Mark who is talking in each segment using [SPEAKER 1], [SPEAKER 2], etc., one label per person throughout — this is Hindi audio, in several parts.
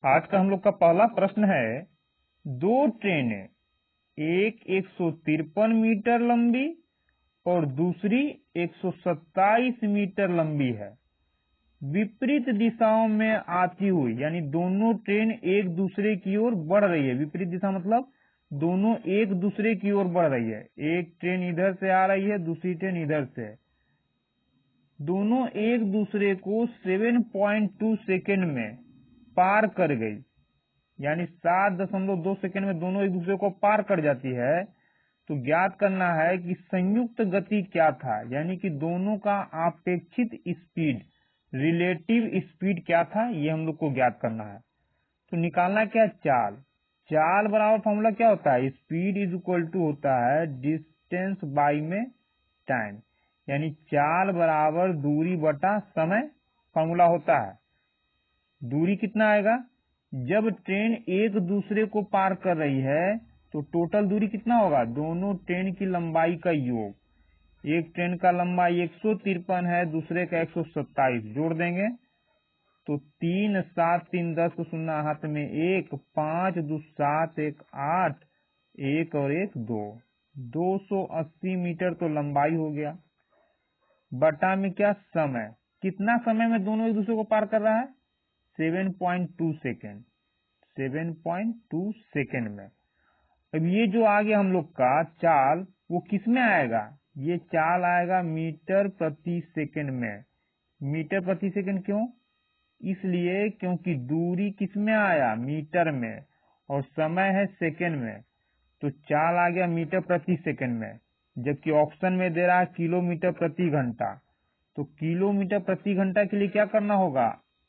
[SPEAKER 1] आज का हम लोग का पहला प्रश्न है, दो ट्रेनें, एक 153 मीटर लंबी और दूसरी 127 मीटर लंबी है, विपरीत दिशाओं में आती हुई, यानी दोनों ट्रेन एक दूसरे की ओर बढ़ रही है। विपरीत दिशा मतलब दोनों एक दूसरे की ओर बढ़ रही है। एक ट्रेन इधर से आ रही है, दूसरी ट्रेन इधर से। दोनों एक दूसरे को 7.2 सेकेंड में पार कर गई, यानी 7.2 सेकेंड में दोनों एक दूसरे को पार कर जाती है। तो ज्ञात करना है कि संयुक्त गति क्या था, यानी कि दोनों का अपेक्षित स्पीड, रिलेटिव स्पीड क्या था, ये हम लोग को ज्ञात करना है। तो निकालना क्या, चाल। चाल बराबर फॉर्मूला क्या होता है, स्पीड इज इक्वल टू होता है डिस्टेंस बाई में टाइम, यानी चाल बराबर दूरी बटा समय फॉर्मूला होता है। दूरी कितना आएगा, जब ट्रेन एक दूसरे को पार कर रही है तो टोटल दूरी कितना होगा, दोनों ट्रेन की लंबाई का योग। एक ट्रेन का लंबाई 153 है, दूसरे का 127, जोड़ देंगे तो 3 7 3 10 को शून्य हाथ में 1, 5 2 7 1 8, 1 और 1 2, 280 मीटर तो लंबाई हो गया। बटा में क्या, समय, कितना समय में दोनों एक दूसरे को पार कर रहा है, 7.2 सेकेंड, 7.2 सेकेंड में। अब ये जो आ गया हम लोग का चाल, वो किस में आएगा, ये चाल आएगा मीटर प्रति सेकेंड में। मीटर प्रति सेकेंड क्यों, इसलिए क्योंकि दूरी किस में आया, मीटर में, और समय है सेकेंड में, तो चाल आ गया मीटर प्रति सेकेंड में। जबकि ऑप्शन में दे रहा है किलोमीटर प्रति घंटा, तो किलोमीटर प्रति घंटा के लिए क्या करना होगा,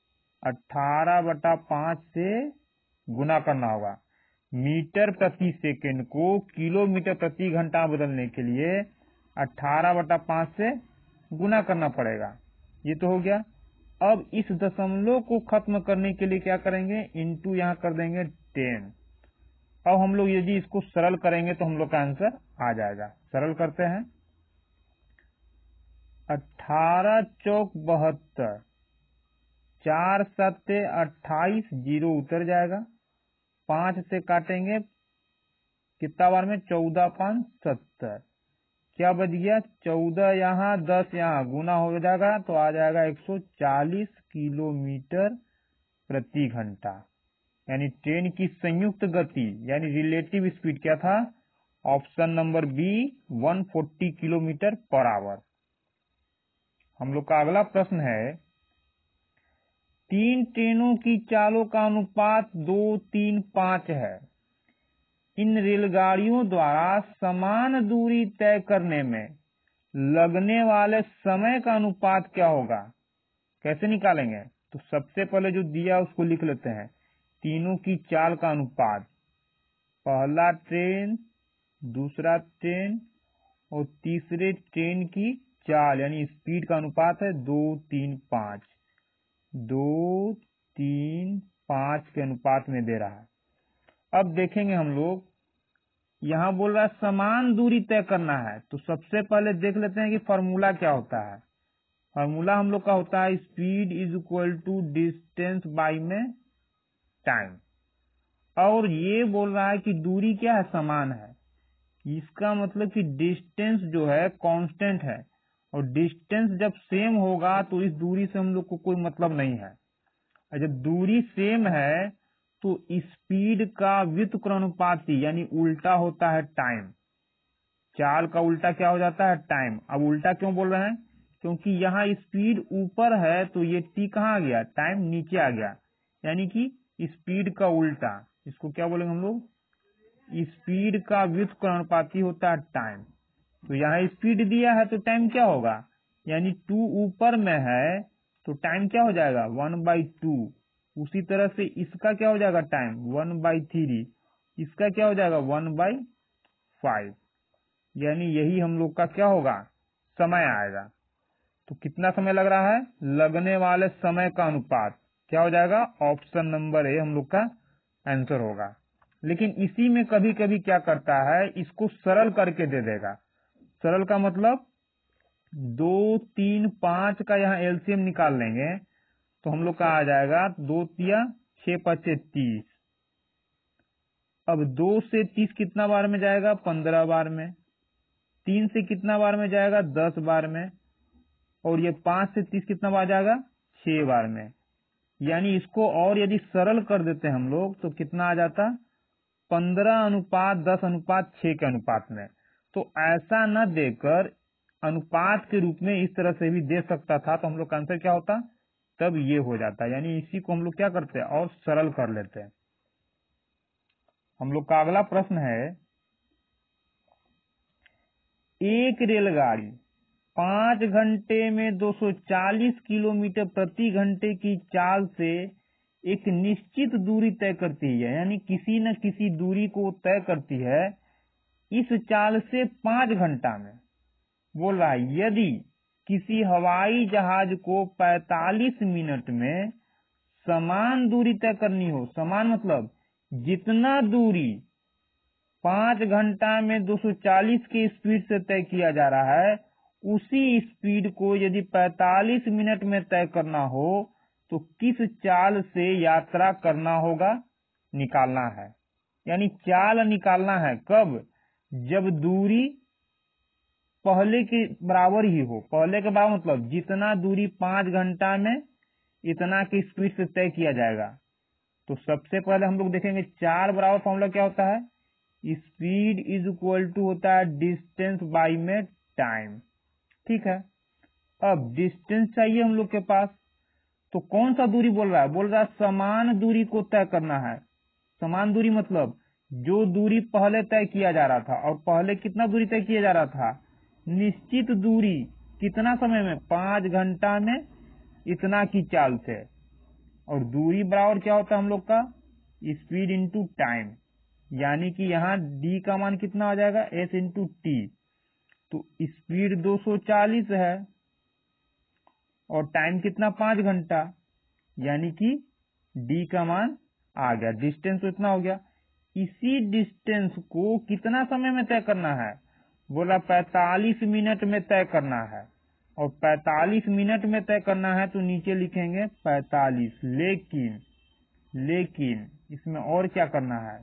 [SPEAKER 1] 18/5 से गुना करना होगा। मीटर प्रति सेकेंड को किलोमीटर प्रति घंटा बदलने के लिए 18/5 से गुना करना पड़ेगा। ये तो हो गया। अब इस दशमलव को खत्म करने के लिए क्या करेंगे, इंटू यहाँ कर देंगे 10। अब हम लोग यदि इसको सरल करेंगे तो हम लोग का आंसर आ जाएगा। सरल करते हैं, 18 चौक 72, 4 7 28, 0 उतर जाएगा। 5 से काटेंगे कितना बार में, 14 5 70, क्या बच गया, 14 यहाँ 10 यहाँ, गुना हो जाएगा तो आ जाएगा 140 किलोमीटर प्रति घंटा। यानी ट्रेन की संयुक्त गति यानी रिलेटिव स्पीड क्या था, option number B 140 kilometre per hour. हम लोग का अगला प्रश्न है, 3 ट्रेनों की चालों का अनुपात 2 3 5 है। इन रेलगाड़ियों द्वारा समान दूरी तय करने में लगने वाले समय का अनुपात क्या होगा, कैसे निकालेंगे। तो सबसे पहले जो दिया उसको लिख लेते हैं, तीनों की चाल का अनुपात, पहला ट्रेन, दूसरा ट्रेन और तीसरे ट्रेन की चाल यानी स्पीड का अनुपात है 2 3 5, 2 3 5 के अनुपात में दे रहा है। अब देखेंगे हम लोग, यहाँ बोल रहा है समान दूरी तय करना है, तो सबसे पहले देख लेते हैं कि फॉर्मूला क्या होता है। फॉर्मूला हम लोग का होता है speed is equal to distance by में टाइम, और ये बोल रहा है कि दूरी क्या है, समान है। इसका मतलब कि डिस्टेंस जो है कांस्टेंट है, और डिस्टेंस जब सेम होगा तो इस दूरी से हम लोग को कोई मतलब नहीं है। और जब दूरी सेम है तो स्पीड का व्युत्क्रमानुपाती यानी उल्टा होता है टाइम। चाल का उल्टा क्या हो जाता है, टाइम। अब उल्टा क्यों बोल रहे हैं, क्योंकि यहाँ स्पीड ऊपर है तो ये टी कहाँ आ गया, टाइम नीचे आ गया, यानी कि स्पीड का उल्टा, इसको क्या बोलेंगे हम लोग, स्पीड का व्युत्क्रमानुपाती होता है टाइम। तो यहाँ स्पीड दिया है तो टाइम क्या होगा, यानी 2 ऊपर में है तो टाइम क्या हो जाएगा 1/2। उसी तरह से इसका क्या हो जाएगा टाइम 1/3, इसका क्या हो जाएगा 1/5, यानी यही हम लोग का क्या होगा, समय आएगा। तो कितना समय लग रहा है, लगने वाले समय का अनुपात क्या हो जाएगा, ऑप्शन नंबर ए हम लोग का आंसर होगा। लेकिन इसी में कभी कभी क्या करता है, इसको सरल करके दे देगा। सरल का मतलब 2 3 5 का यहाँ एलसीएम निकाल लेंगे तो हम लोग का आ जाएगा 2 तिया 6 पचे 30। अब 2 से 30 कितना बार में जाएगा? 15 बार में। 3 से कितना बार में जाएगा? 10 बार में। और ये 5 से 30 कितना बार जाएगा? 6 बार में। यानी इसको और यदि सरल कर देते हैं हम लोग तो कितना आ जाता? 15:10:6 के अनुपात में। तो ऐसा न देकर अनुपात के रूप में इस तरह से भी दे सकता था, तो हम लोग का आंसर क्या होता? तब ये हो जाता। यानी इसी को हम लोग क्या करते हैं? और सरल कर लेते हैं। हम लोग का अगला प्रश्न है, एक रेलगाड़ी 5 घंटे में 240 किलोमीटर प्रति घंटे की चाल से एक निश्चित दूरी तय करती है, यानी किसी न किसी दूरी को तय करती है इस चाल से 5 घंटा में। बोल रहा है यदि किसी हवाई जहाज को 45 मिनट में समान दूरी तय करनी हो, समान मतलब जितना दूरी 5 घंटा में 240 की स्पीड से तय किया जा रहा है, उसी स्पीड को यदि 45 मिनट में तय करना हो तो किस चाल से यात्रा करना होगा? निकालना है। यानी चाल निकालना है कब? जब दूरी पहले के बराबर ही हो। पहले के बराबर मतलब जितना दूरी 5 घंटा में इतना की स्पीड से तय किया जाएगा। तो सबसे पहले हम लोग देखेंगे 4 बराबर फॉर्मूला क्या होता है? स्पीड इज इक्वल टू होता है डिस्टेंस बाई में टाइम। ठीक है। अब डिस्टेंस चाहिए हम लोग के पास, तो कौन सा दूरी बोल रहा है? बोल रहा है समान दूरी को तय करना है। समान दूरी मतलब जो दूरी पहले तय किया जा रहा था, और पहले कितना दूरी तय किया जा रहा था? निश्चित दूरी। कितना समय में? 5 घंटा में इतना की चाल से। और दूरी बराबर क्या होता है हम लोग का? Speed into time. यानी कि यहाँ डी का मान कितना आ जाएगा? S into T. तो स्पीड 240 है और टाइम कितना? 5 घंटा। यानी कि डी का मान आ गया। डिस्टेंस तो इतना हो गया। इसी डिस्टेंस को कितना समय में तय करना है? बोला 45 मिनट में तय करना है। और 45 मिनट में तय करना है तो नीचे लिखेंगे 45। लेकिन इसमें और क्या करना है?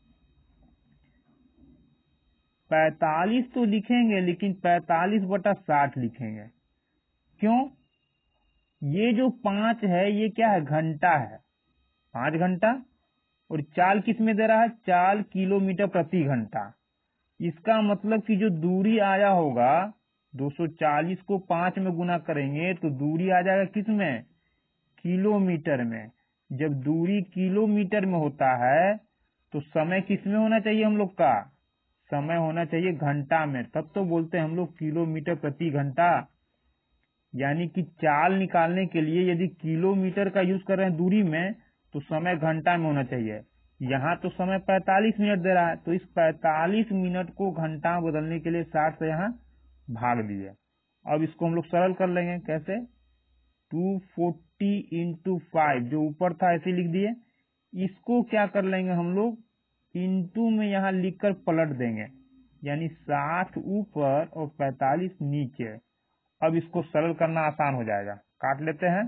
[SPEAKER 1] 45 तो लिखेंगे लेकिन 45/60 लिखेंगे। क्यों? ये जो 5 है ये क्या है? घंटा है। 5 घंटा। और चाल किस में दे रहा है? चाल किलोमीटर प्रति घंटा। इसका मतलब कि जो दूरी आया होगा 240 को 5 में गुना करेंगे तो दूरी आ जाएगा किस में? किलोमीटर में। जब दूरी किलोमीटर में होता है तो समय किस में होना चाहिए हम लोग का? समय होना चाहिए घंटा में। तब तो बोलते हैं हम लोग किलोमीटर प्रति घंटा। यानी कि चाल निकालने के लिए यदि किलोमीटर का यूज कर रहे हैं दूरी में तो समय घंटा में होना चाहिए। यहाँ तो समय 45 मिनट दे रहा है, तो इस 45 मिनट को घंटा बदलने के लिए 60 से यहाँ भाग दिए। अब इसको हम लोग सरल कर लेंगे। कैसे? 240 इंटू 5 जो ऊपर था ऐसे लिख दिए। इसको क्या कर लेंगे हम लोग? इंटू में यहाँ लिखकर पलट देंगे। यानी 60 ऊपर और 45 नीचे। अब इसको सरल करना आसान हो जाएगा। काट लेते हैं।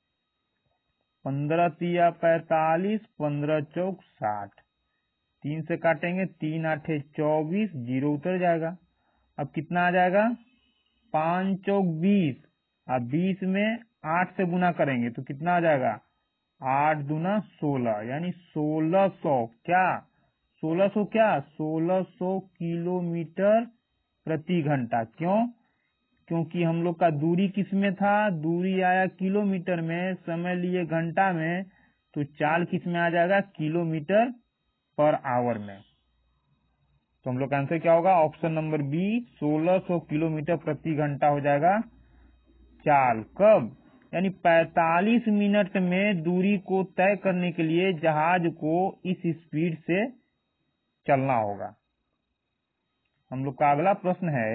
[SPEAKER 1] 15 तिया 45, 15 चौक 60। 3 से काटेंगे, 3 8 24, 0 उतर जाएगा। अब कितना आ जाएगा? 5 चौक 20। अब 20 में 8 से गुना करेंगे तो कितना आ जाएगा? 8 दूना 16, यानी 1600 क्या? 1600 क्या? 1600 किलोमीटर प्रति घंटा। क्यों? क्योंकि हम लोग का दूरी किस में था? दूरी आया किलोमीटर में, समय लिए घंटा में, तो चाल किस में आ जाएगा? किलोमीटर पर आवर में। तो हम लोग का आंसर क्या होगा? ऑप्शन नंबर बी 1600 किलोमीटर प्रति घंटा हो जाएगा चाल। कब? यानी 45 मिनट में दूरी को तय करने के लिए जहाज को इस स्पीड से चलना होगा। हम लोग का अगला प्रश्न है,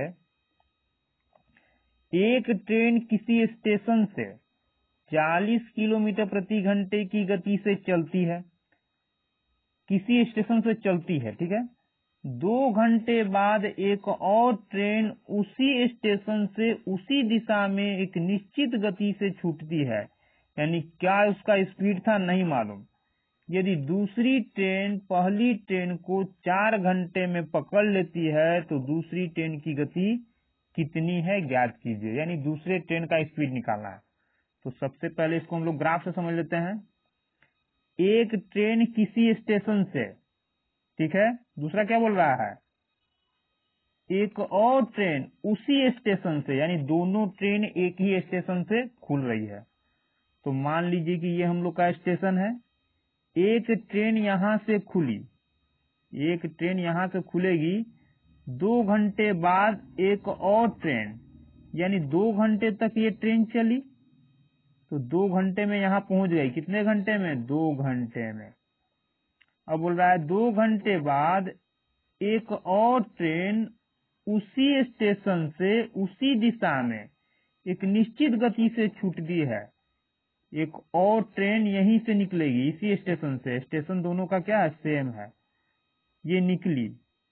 [SPEAKER 1] एक ट्रेन किसी स्टेशन से 40 किलोमीटर प्रति घंटे की गति से चलती है। किसी स्टेशन से चलती है, ठीक है। 2 घंटे बाद एक और ट्रेन उसी स्टेशन से उसी दिशा में एक निश्चित गति से छूटती है। यानी क्या उसका स्पीड था? नहीं मालूम। यदि दूसरी ट्रेन पहली ट्रेन को 4 घंटे में पकड़ लेती है तो दूसरी ट्रेन की गति कितनी है ज्ञात कीजिए, यानी दूसरे ट्रेन का स्पीड निकालना है। तो सबसे पहले इसको हम लोग ग्राफ से समझ लेते हैं। एक ट्रेन किसी स्टेशन से, ठीक है, दूसरा क्या बोल रहा है, एक और ट्रेन उसी स्टेशन से, यानी दोनों ट्रेन एक ही स्टेशन से खुल रही है। तो मान लीजिए कि ये हम लोग का स्टेशन है, एक ट्रेन यहां से खुली, एक ट्रेन यहां से खुलेगी, 2 घंटे बाद एक और ट्रेन, यानी 2 घंटे तक ये ट्रेन चली, तो 2 घंटे में यहां पहुंच गई। कितने घंटे में? 2 घंटे में। अब बोल रहा है 2 घंटे बाद एक और ट्रेन उसी स्टेशन से उसी दिशा में एक निश्चित गति से छूटती है। एक और ट्रेन यहीं से निकलेगी, इसी स्टेशन से, स्टेशन दोनों का क्या है, सेम है, ये निकली।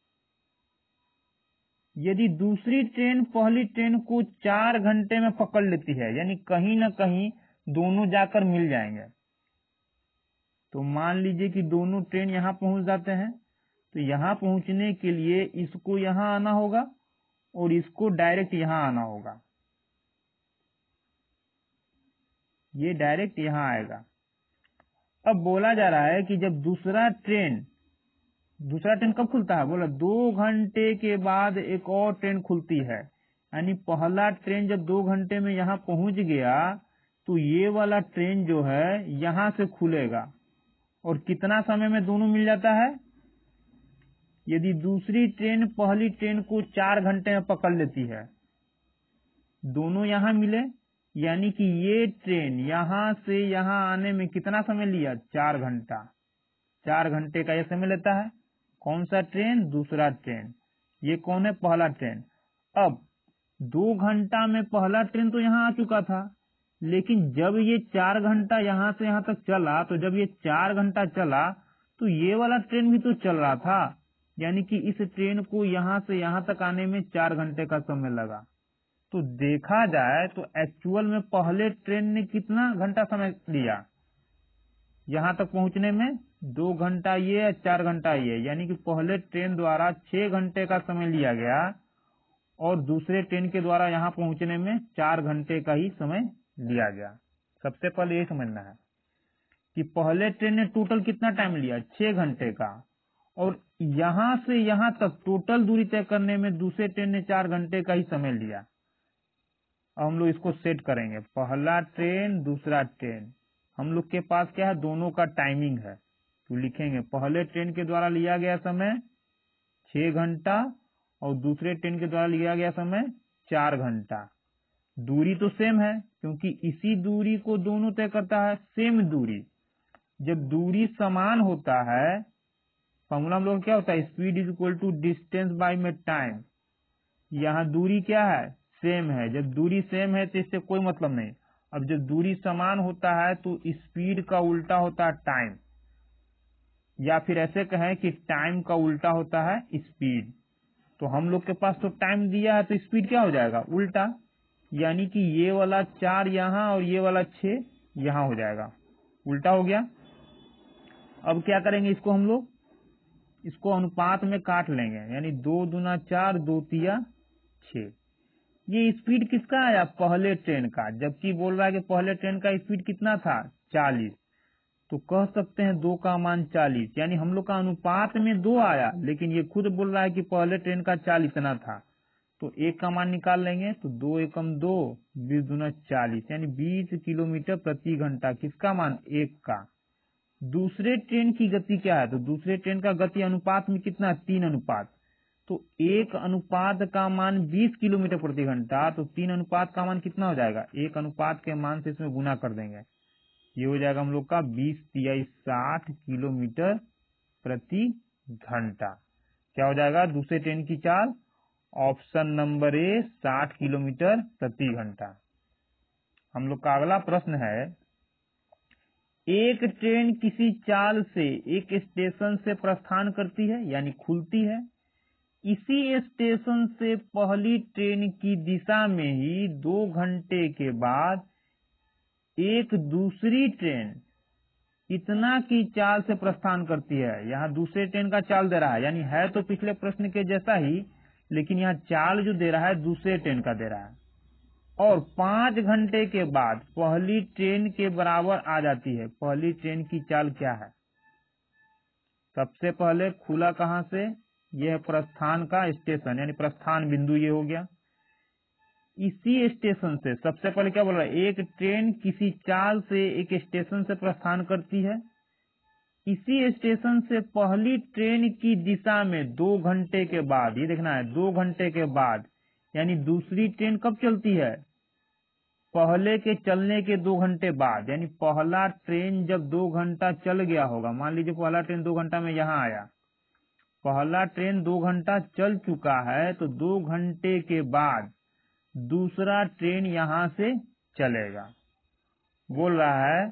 [SPEAKER 1] यदि दूसरी ट्रेन पहली ट्रेन को 4 घंटे में पकड़ लेती है, यानी कहीं ना कहीं दोनों जाकर मिल जाएंगे, तो मान लीजिए कि दोनों ट्रेन यहां पहुंच जाते हैं, तो यहां पहुंचने के लिए इसको यहां आना होगा और इसको डायरेक्ट यहां आना होगा, ये डायरेक्ट यहां आएगा। अब बोला जा रहा है कि जब दूसरा ट्रेन कब खुलता है, बोला 2 घंटे के बाद एक और ट्रेन खुलती है, यानी पहला ट्रेन जब 2 घंटे में यहां पहुंच गया तो ये वाला ट्रेन जो है यहां से खुलेगा, और कितना समय में दोनों मिल जाता है। यदि दूसरी ट्रेन पहली ट्रेन को 4 घंटे में पकड़ लेती है, दोनों यहां मिले, यानी कि ये ट्रेन यहां से यहां आने में कितना समय लिया, 4 घंटा। 4 घंटे का ये समय लेता है। कौन सा ट्रेन? दूसरा ट्रेन। ये कौन है? पहला ट्रेन। अब 2 घंटा में पहला ट्रेन तो यहां आ चुका था, लेकिन जब ये 4 घंटा यहां से यहां तक चला, तो जब ये 4 घंटा चला तो ये वाला ट्रेन भी तो चल रहा था, यानी कि इस ट्रेन को यहां से यहां तक आने में 4 घंटे का समय लगा। तो देखा जाए तो एक्चुअल में पहले ट्रेन ने कितना घंटा समय लिया यहां तक पहुंचने में? 2 घंटा ये, 4 घंटा ये, यानी कि पहले ट्रेन द्वारा 6 घंटे का समय लिया गया और दूसरे ट्रेन के द्वारा यहां पहुंचने में 4 घंटे का ही समय लिया गया। सबसे पहले ये समझना है कि पहले ट्रेन ने टोटल कितना टाइम लिया, 6 घंटे का, और यहां से यहां तक टोटल दूरी तय करने में दूसरे ट्रेन ने 4 घंटे का ही समय लिया। अब हम लोग इसको सेट करेंगे, पहला ट्रेन दूसरा ट्रेन, हम लोग के पास क्या है, दोनों का टाइमिंग है, तो लिखेंगे पहले ट्रेन के द्वारा लिया गया समय 6 घंटा और दूसरे ट्रेन के द्वारा लिया गया समय 4 घंटा। दूरी तो सेम है क्योंकि इसी दूरी को दोनों तय करता है, सेम दूरी। जब दूरी समान होता है, फॉर्मूला हम लोग क्या होता है, speed is equal to distance by में टाइम। यहाँ दूरी क्या है, सेम है। जब दूरी सेम है तो इससे कोई मतलब नहीं। अब जब दूरी समान होता है तो स्पीड का उल्टा होता है टाइम, या फिर ऐसे कहें कि टाइम का उल्टा होता है स्पीड। तो हम लोग के पास तो टाइम दिया है तो स्पीड क्या हो जाएगा, उल्टा, यानी कि ये वाला 4 यहाँ और ये वाला 6 यहाँ हो जाएगा, उल्टा हो गया। अब क्या करेंगे, इसको हम लोग इसको अनुपात में काट लेंगे, यानी 2 दूना 4, 2 तिया 6। ये स्पीड किसका आया, पहले ट्रेन का, जबकि बोल रहा है कि पहले ट्रेन का स्पीड कितना था, 40। तो कह सकते हैं 2 का मान 40, यानी हम लोग का अनुपात में 2 आया, लेकिन ये खुद बोल रहा है कि पहले ट्रेन का 40 इतना था। तो 1 का मान निकाल लेंगे, तो 2 एकम 2, 20 दूना 40, यानी 20 किलोमीटर प्रति घंटा। किसका मान, 1 का। दूसरे ट्रेन की गति क्या है, तो दूसरे ट्रेन का गति अनुपात में कितना, 3 अनुपात। तो 1 अनुपात का मान 20 किलोमीटर प्रति घंटा, तो 3 अनुपात का मान कितना हो जाएगा, 1 अनुपात के मान से इसमें गुना कर देंगे, ये हो जाएगा हम लोग का 20 तिहाई 60 किलोमीटर प्रति घंटा। क्या हो जाएगा दूसरे ट्रेन की चाल, ऑप्शन नंबर ए 60 किलोमीटर प्रति घंटा। हम लोग का अगला प्रश्न है, एक ट्रेन किसी चाल से एक स्टेशन से प्रस्थान करती है, यानी खुलती है, इसी स्टेशन से पहली ट्रेन की दिशा में ही 2 घंटे के बाद एक दूसरी ट्रेन इतना की चाल से प्रस्थान करती है। यहाँ दूसरे ट्रेन का चाल दे रहा है, यानी है तो पिछले प्रश्न के जैसा ही, लेकिन यहाँ चाल जो दे रहा है दूसरे ट्रेन का दे रहा है। और 5 घंटे के बाद पहली ट्रेन के बराबर आ जाती है। पहली ट्रेन की चाल क्या है? सबसे पहले खुला कहाँ से? यह प्रस्थान का स्टेशन, यानी प्रस्थान बिंदु ये हो गया। इसी स्टेशन से सबसे पहले क्या बोल रहा है? एक ट्रेन किसी चाल से एक स्टेशन से प्रस्थान करती है। इसी स्टेशन से पहली ट्रेन की दिशा में 2 घंटे के बाद, ये देखना है 2 घंटे के बाद, यानी दूसरी ट्रेन कब चलती है? पहले के चलने के 2 घंटे बाद, यानी पहला ट्रेन जब 2 घंटा चल गया होगा, मान लीजिए पहला ट्रेन 2 घंटा में यहाँ आया, पहला ट्रेन 2 घंटा चल चुका है, तो 2 घंटे के बाद दूसरा ट्रेन यहाँ से चलेगा। बोल रहा है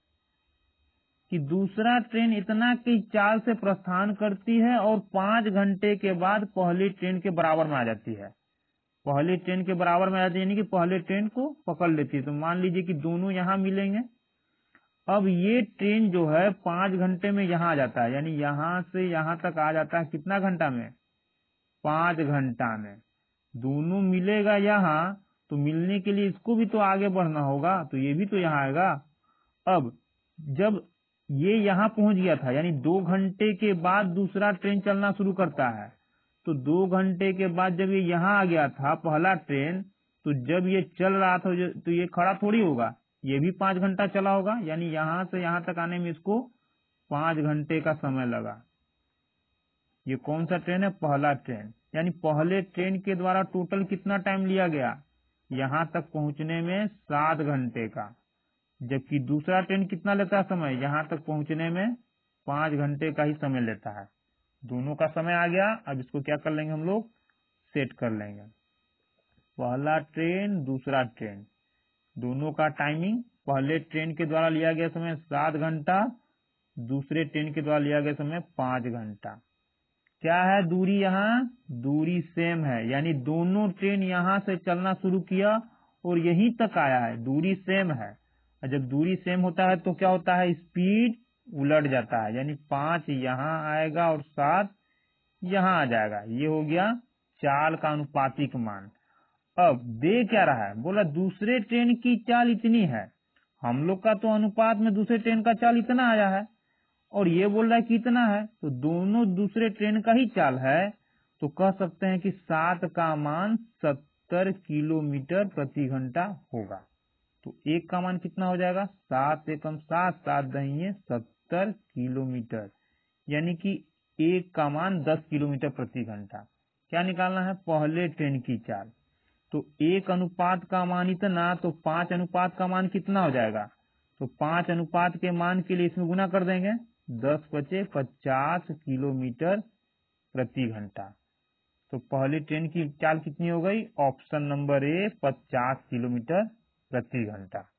[SPEAKER 1] कि दूसरा ट्रेन इतना की चाल से प्रस्थान करती है और 5 घंटे के बाद पहली ट्रेन के बराबर में आ जाती है। पहली ट्रेन के बराबर में आ जाती है, यानी कि पहले ट्रेन को पकड़ लेती है। तो मान लीजिए कि दोनों यहाँ मिलेंगे। अब ये ट्रेन जो है 5 घंटे में यहाँ आ जाता है, यानी यहाँ से यहाँ तक आ जाता है कितना घंटा में? 5 घंटा में। दोनों मिलेगा यहाँ, तो मिलने के लिए इसको भी तो आगे बढ़ना होगा, तो ये भी तो यहाँ आएगा। अब जब ये यहाँ पहुंच गया था, यानी 2 घंटे के बाद दूसरा ट्रेन चलना शुरू करता है, तो 2 घंटे के बाद जब ये यहाँ आ गया था पहला ट्रेन, तो जब ये चल रहा था तो ये खड़ा थोड़ी होगा, ये भी 5 घंटा चला होगा, यानी यहाँ से यहाँ तक आने में इसको 5 घंटे का समय लगा। ये कौन सा ट्रेन है? पहला ट्रेन। यानी पहले ट्रेन के द्वारा टोटल कितना टाइम लिया गया? यहाँ तक पहुंचने में 7 घंटे का, जबकि दूसरा ट्रेन कितना लेता है समय? यहाँ तक पहुंचने में 5 घंटे का ही समय लेता है। दोनों का समय आ गया। अब इसको क्या कर लेंगे हम लोग? सेट कर लेंगे। पहला ट्रेन दूसरा ट्रेन, दोनों का टाइमिंग, पहले ट्रेन के द्वारा लिया गया समय 7 घंटा, दूसरे ट्रेन के द्वारा लिया गया समय 5 घंटा। क्या है दूरी? यहाँ दूरी सेम है, यानी दोनों ट्रेन यहाँ से चलना शुरू किया और यहीं तक आया है, दूरी सेम है। और जब दूरी सेम होता है तो क्या होता है? स्पीड उलट जाता है, यानी 5 यहाँ आएगा और 7 यहाँ आ जाएगा। ये हो गया चाल का अनुपातिक मान। अब दे क्या रहा है? बोला दूसरे ट्रेन की चाल इतनी है। हम लोग का तो अनुपात में दूसरे ट्रेन का चाल इतना आया है, और ये बोल रहा है कितना है, तो दोनों दूसरे ट्रेन का ही चाल है, तो कह सकते हैं कि 7 का मान 70 किलोमीटर प्रति घंटा होगा। तो 1 का मान कितना हो जाएगा? 7 एकम 7, 7 दहिये 70 किलोमीटर, यानी कि 1 का मान 10 किलोमीटर प्रति घंटा। क्या निकालना है? पहले ट्रेन की चाल। तो 1 अनुपात का मान इतना, तो 5 अनुपात का मान कितना हो जाएगा? तो 5 अनुपात के मान के लिए इसमें गुना कर देंगे, 10 बचे 50 किलोमीटर प्रति घंटा। तो पहली ट्रेन की चाल कितनी हो गई? ऑप्शन नंबर ए 50 किलोमीटर प्रति घंटा।